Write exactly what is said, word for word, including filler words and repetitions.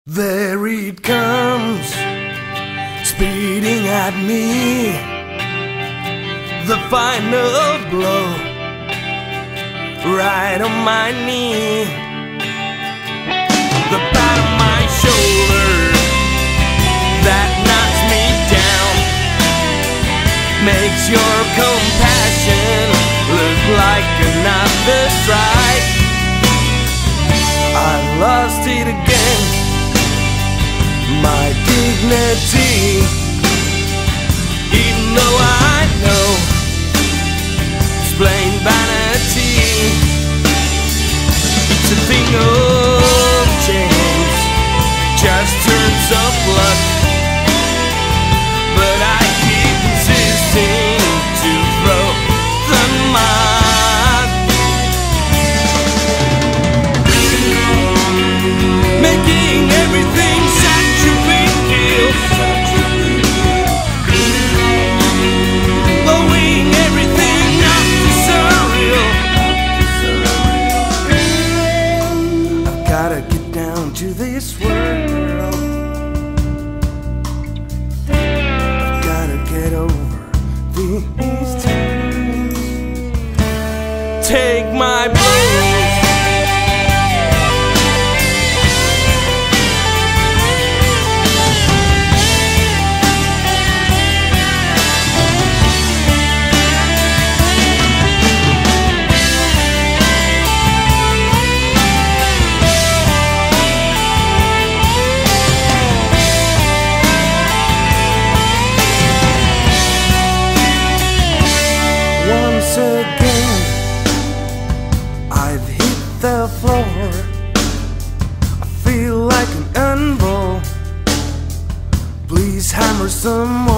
There it comes, speeding at me. The final blow, right on my knee. The bat on my shoulder that knocks me down makes your compassion look like another strike. I lost it again, my dignity, even though I know it's plain vanity. It's a thing of chance, just turns of luck, but I keep insisting to throw the mud, making everything such a big deal, blowing everything up to surreal. I've gotta get down to this world, I've gotta get over these times, take my blows. Once again, I've hit the floor. I feel like an anvil. Please hammer some more.